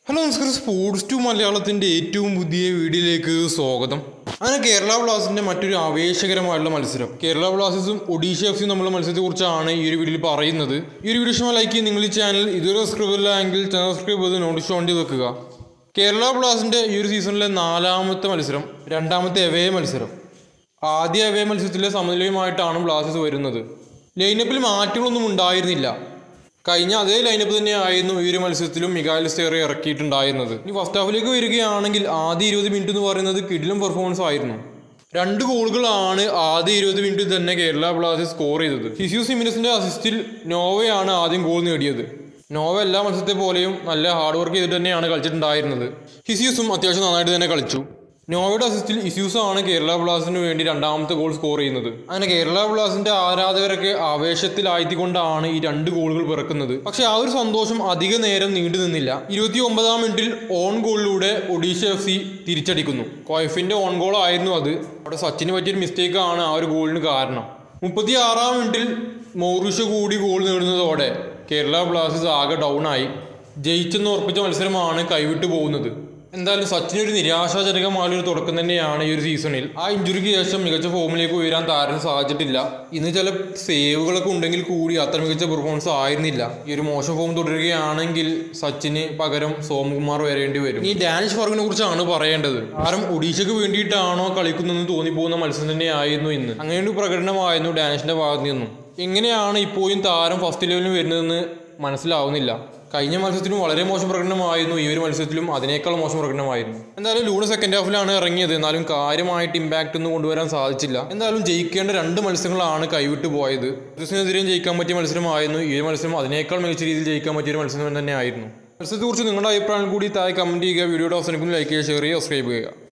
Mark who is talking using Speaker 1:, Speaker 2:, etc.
Speaker 1: Hello നമസ്കാരം, sports to മലയാളത്തിൻ്റെ ഏറ്റവും പുതിയ വീഡിയോയിലേക്ക് സ്വാഗതം. അങ്ങനെ കേരള ബ്ലാസ്റ്റേഴ്സിൻ്റെ മറ്റൊരു ആവേശകരമായിട്ടുള്ള മത്സരം, കേരള ബ്ലാസ്റ്റേഴ്സും ഒഡീഷ എഫ് തമ്മിലുള്ള മത്സരത്തെക്കുറിച്ചാണ് ഈ ഒരു വീഡിയോയിൽ പറയുന്നത്. ഈ ഒരു വീഡിയോ ലൈക്ക് ചെയ്ത് നിങ്ങൾ ഈ ചാനൽ ഇതുവരെ സബ്സ്ക്രൈബ് ചെയ്തില്ല എങ്കിൽ ചാനൽ സബ്സ്ക്രൈബ് ചെയ്ത് നോട്ടിഫിക്കേഷൻ ഓൺ ചെയ്ത് വെക്കുക. കേരള ബ്ലാസ്റ്റേഴ്സിൻ്റെ ഈ ഒരു സീസണിലെ 4ാമത്തെ മത്സരം, 2ാമത്തെ എവേ മത്സരം. ആദ്യ എവേ മത്സരത്തിലെ സമനിലയുമായിട്ടാണ് ബ്ലാസ്റ്റേഴ്സ് വരുന്നത്. ലൈനപ്പിൽ മാറ്റങ്ങളൊന്നും ഉണ്ടായിരുന്നില്ല. കഴിഞ്ഞ അതേ ലൈനപ്പ് തന്നെയായിരുന്നു ഈ ഒരു മത്സരത്തിലും മിഗാൽ സ്റ്റെയറെ ഇറക്കിയിട്ടുണ്ടായിരുന്നത്. ഇനി ഫസ്റ്റ് ഹാഫിലേക്ക് വരികയാണെങ്കിൽ ആദ്യ 20 മിനിറ്റ് എന്ന് പറയുന്നത് കിടിലം പെർഫോമൻസ് ആയിരുന്നു. 2 ഗോളുകളാണ് ആദ്യ 20 മിനിറ്റിൽ തന്നെ കേരള ബ്ലാസ്റ്റേഴ്സ് സ്കോർ ചെയ്തത്. ഹിസ്യൂസ് സിമിനസിന്റെ അസിസ്റ്റിൽ നോവയാണ് ആദ്യം ഗോൾ നേടിയത്. നോവ എല്ലാ മത്സരത്തെ പോലെയും നല്ല ഹാർഡ് വർക്ക് ചെയ്തിട്ട് തന്നെയാണ് കളിച്ചിട്ടുണ്ടായിരുന്നത്. ഹിസ്യൂസും അത്യാവശ്യം നന്നായിട്ട് തന്നെ കളിച്ചു. നോവയുടെ അസിസ്റ്റിൽ ഇസ്യൂസ് ആണ് കേരള ബ്ലാസ്റ്റേഴ്സിന് വേണ്ടി 2ാമത്തെ ഗോൾ സ്കോർ ചെയ്യുന്നത്. അങ്ങനെ കേരള ബ്ലാസ്റ്റേഴ്സിന്റെ ആരാധകരൊക്കെ ആവേശത്തിലായിക്കൊണ്ടാണ് ഈ 2 ഗോളുകൾ പിറക്കുന്നത്. പക്ഷെ ആ ഒരു സന്തോഷം അധിക നേരം നീണ്ടു നിന്നില്ല. 29ാം മിനിറ്റിൽ ഓൺ ഗോളിലൂടെ ഒഡീഷ FC തിരിച്ചടിക്കുന്നു. കോയഫിന്റെ ഓൺ ഗോൾ ആയിരുന്നു അത്. അവിടെ സച്ചിന് പറ്റിയൊരു മിസ്റ്റേക്ക് ആണ് ആ ഒരു ഗോളിന് കാരണം. 36ാം മിനിറ്റിൽ മൗറിഷ്യോ കൂടി ഗോൾ നേടുന്നതോടെ കേരള ബ്ലാസ്റ്റേഴ്സ് ആകെ ഡൗൺ ആയി. ജയിച്ചെന്ന് ഉറപ്പിച്ച മത്സരമാണ് കൈവിട്ടു പോകുന്നത്. എന്തായാലും സച്ചിന് ഒരു നിരാശാജനകമായൊരു തുടക്കം തന്നെയാണ് ഈ ഒരു സീസണിൽ. ആ ഇഞ്ചുറിക്ക് ശേഷം മികച്ച ഫോമിലേക്ക് ഉയരാൻ താരത്തിന് സാധിച്ചിട്ടില്ല. ഇന്ന് ചില സേവുകളൊക്കെ ഉണ്ടെങ്കിൽ കൂടി അത്ര മികച്ച പെർഫോമൻസ് ആയിരുന്നില്ല. ഈ ഒരു മോശം ഫോം തുടരുകയാണെങ്കിൽ സച്ചിന് പകരം സോംകുമാർ വരേണ്ടി വരും. ഈ ഡാനിഷ് ഫർഗിനെ കുറിച്ചാണ് പറയേണ്ടത്. താരം ഒഡീഷയ്ക്ക് വേണ്ടിയിട്ടാണോ കളിക്കുന്നതെന്ന് തോന്നിപ്പോകുന്ന മത്സരം തന്നെയായിരുന്നു ഇന്ന്. അങ്ങനെയൊരു പ്രകടനമായിരുന്നു ഡാനിഷിന്റെ ഭാഗത്ത് നിന്നും. എങ്ങനെയാണ് ഇപ്പോഴും താരം ഫസ്റ്റ് ലെവലിൽ വരുന്നതെന്ന് മനസ്സിലാവുന്നില്ല. കഴിഞ്ഞ മത്സരത്തിലും വളരെ മോശം പ്രകടനമായിരുന്നു. ഈ ഒരു മത്സരത്തിലും അതിനേക്കാൾ മോശം പ്രകടനമായിരുന്നു. എന്തായാലും ലൂണ സെക്കൻഡ് ഹാഫിലാണ് ഇറങ്ങിയത്. എന്നാലും കാര്യമായിട്ട് ഇമ്പാക്റ്റ് ഒന്നും കൊണ്ടുവരാൻ സാധിച്ചില്ല. എന്തായാലും ജയിക്കേണ്ട 2 മത്സരങ്ങളാണ് കൈവിട്ടു പോയത്. ബ്രസീലിനെതിരെയും ജയിക്കാൻ പറ്റിയ മത്സരമായിരുന്നു ഈ ഒരു മത്സരം. അതിനേക്കാൾ മികച്ച രീതിയിൽ ജയിക്കാൻ പറ്റിയ ഒരു മത്സരം തന്നെയായിരുന്നു. മത്സരത്തെക്കുറിച്ച് നിങ്ങളുടെ അഭിപ്രായം കൂടി താഴെ കമന്റ് ചെയ്യുക. വീഡിയോയുടെ അവസാനിക്കും ലൈക്ക് ചെയ്യുക, ഷെയർ ചെയ്യുക, സബ്സ്ക്രൈബ് ചെയ്യുക.